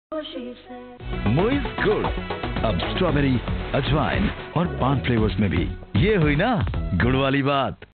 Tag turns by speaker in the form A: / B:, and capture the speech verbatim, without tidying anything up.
A: मोइज गुड़ अब स्ट्रॉबेरी, अजवाइन और पान फ्लेवर्स में भी। ये हुई ना गुड़ वाली बात।